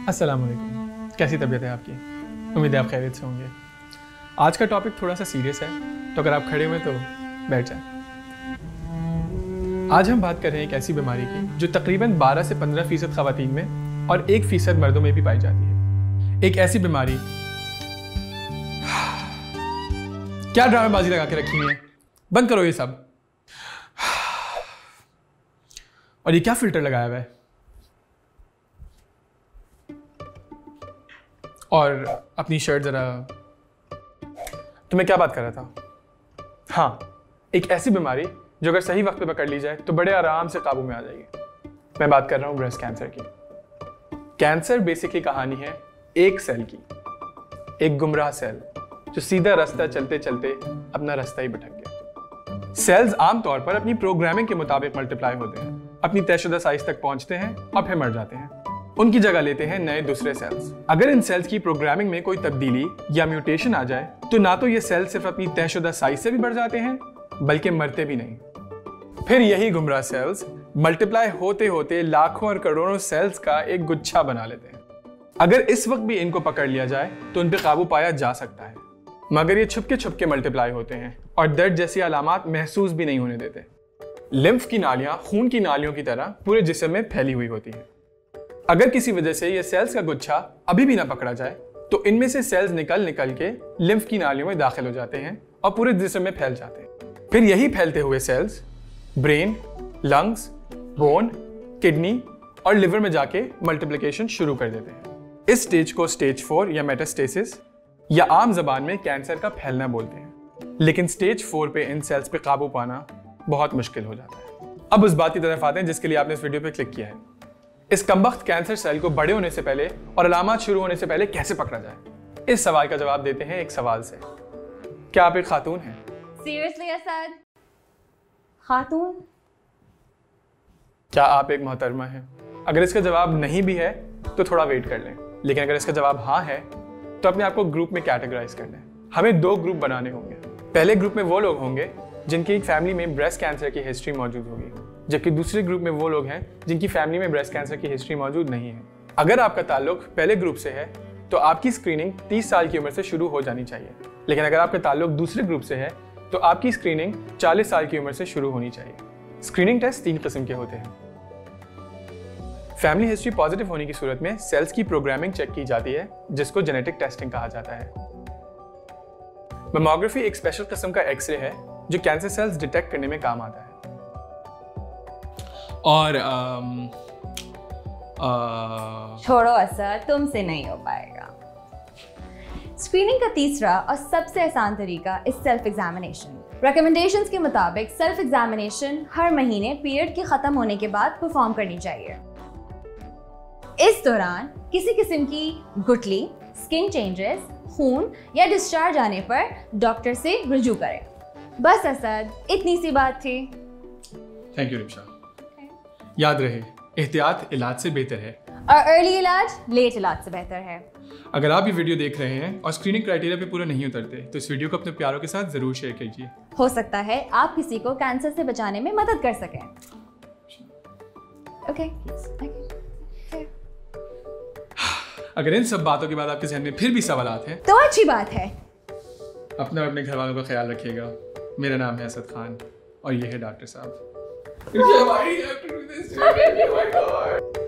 अस्सलाम वालेकुम, कैसी तबीयत है आपकी? उम्मीद है आप खैरियत से होंगे। आज का टॉपिक थोड़ा सा सीरियस है, तो अगर आप खड़े हुए तो बैठ जाएं। आज हम बात कर रहे हैं एक ऐसी बीमारी की जो तकरीबन 12 से 15% ख़वातीन में और 1% मर्दों में भी पाई जाती है। एक ऐसी बीमारी क्या ड्रामेबाजी लगा के रखी है, बंद करो ये सब। और ये क्या फिल्टर लगाया हुआ है? और अपनी शर्ट जरा, तो मैं क्या बात कर रहा था? हाँ, एक ऐसी बीमारी जो अगर सही वक्त पे पकड़ ली जाए तो बड़े आराम से काबू में आ जाएगी। मैं बात कर रहा हूँ ब्रेस्ट कैंसर की। कैंसर बेसिकली कहानी है एक सेल की, एक गुमराह सेल जो सीधा रास्ता चलते चलते अपना रास्ता ही भटक गया। सेल्स आमतौर पर अपनी प्रोग्रामिंग के मुताबिक मल्टीप्लाई होते हैं, अपनी तयशुदा साइज तक पहुंचते हैं और फिर मर जाते हैं। उनकी जगह लेते हैं नए दूसरे सेल्स। अगर इन सेल्स की प्रोग्रामिंग में कोई तब्दीली या म्यूटेशन आ जाए तो ना तो ये सेल्स सिर्फ अपनी तयशुदा साइज से भी बढ़ जाते हैं बल्कि मरते भी नहीं। फिर यही गुमराह सेल्स मल्टीप्लाई होते होते लाखों और करोड़ों सेल्स का एक गुच्छा बना लेते हैं। अगर इस वक्त भी इनको पकड़ लिया जाए तो उन पर काबू पाया जा सकता है, मगर ये छुपके मल्टीप्लाई होते हैं और दर्द जैसी अलामात महसूस भी नहीं होने देते। लिम्फ की नालियां खून की नालियों की तरह पूरे जिस्म में फैली हुई होती हैं। अगर किसी वजह से ये सेल्स का गुच्छा अभी भी ना पकड़ा जाए तो इनमें से सेल्स निकल के लिम्फ की नालियों में दाखिल हो जाते हैं और पूरे जिस्म में फैल जाते हैं। फिर यही फैलते हुए cells brain, lungs, bone, kidney और लिवर में जाके मल्टीप्लिकेशन शुरू कर देते हैं। इस स्टेज को स्टेज 4 या मेटास्टेसिस या आम जबान में कैंसर का फैलना बोलते हैं। लेकिन स्टेज 4 पे इन सेल्स पे काबू पाना बहुत मुश्किल हो जाता है। अब उस बात की तरफ आते हैं जिसके लिए आपने इस वीडियो पे क्लिक किया है। इस कमबख्त कैंसर सेल को बड़े होने से पहले और अलामात शुरू होने से पहले कैसे पकड़ा जाए? इस सवाल का जवाब देते हैं एक सवाल से। क्या आप एक खातून हैं? सीरियसली असद? खातून? क्या आप एक मोहतरमा हैं? अगर इसका जवाब नहीं भी है तो थोड़ा वेट कर लें, लेकिन अगर इसका जवाब हाँ है तो अपने आप को ग्रुप में कैटेगराइज कर लें। हमें 2 ग्रुप बनाने होंगे। पहले ग्रुप में वो लोग होंगे जिनकी एक फैमिली में ब्रेस्ट कैंसर की हिस्ट्री मौजूद होगी, जबकि दूसरे ग्रुप में वो लोग हैं जिनकी फैमिली में ब्रेस्ट कैंसर की हिस्ट्री मौजूद नहीं है। अगर आपका ताल्लुक पहले ग्रुप से है तो आपकी स्क्रीनिंग 30 साल की उम्र से शुरू हो जानी चाहिए, लेकिन अगर आपका ताल्लुक दूसरे ग्रुप से है तो आपकी स्क्रीनिंग 40 साल की उम्र से शुरू होनी चाहिए। स्क्रीनिंग टेस्ट 3 किस्म के होते हैं। फैमिली हिस्ट्री पॉजिटिव होने की सूरत में सेल्स की प्रोग्रामिंग चेक की जाती है, जिसको जेनेटिक टेस्टिंग कहा जाता है। मैमोग्राफी एक स्पेशल किस्म का एक्सरे है जो कैंसर सेल्स डिटेक्ट करने में काम आता है। और छोड़ो असद, तुमसे नहीं हो पाएगा। स्क्रीनिंग का तीसरा और सबसे आसान तरीका इस सेल्फ एग्जामिनेशन। रिकमेंडेशंस के मुताबिक सेल्फ एग्जामिनेशन हर महीने पीरियड के खत्म होने के बाद परफॉर्म करनी चाहिए। इस दौरान किसी किस्म की गुठली, स्किन चेंजेस, खून या डिस्चार्ज आने पर डॉक्टर से रुजू करें। बस असद, इतनी सी बात थी। Thank you rickshaw. याद रहे, एहतियात इलाज से बेहतर है और अर्ली इलाज लेट इलाज से बेहतर है। अगर आप ये वीडियो देख रहे हैं और स्क्रीनिंग क्राइटेरिया पे पूरा नहीं उतरते तो इस वीडियो को अपने प्यारों के साथ जरूर शेयर कीजिए। हो सकता है आप किसी को कैंसर से बचाने में मदद कर सकें। ओके। अगर इन सब बातों के बाद आपके जहन में फिर भी सवालात हैं तो अच्छी बात है। अपना और अपने घर वालों का ख्याल रखिएगा। मेरा नाम है असद खान और ये है डॉक्टर साहब।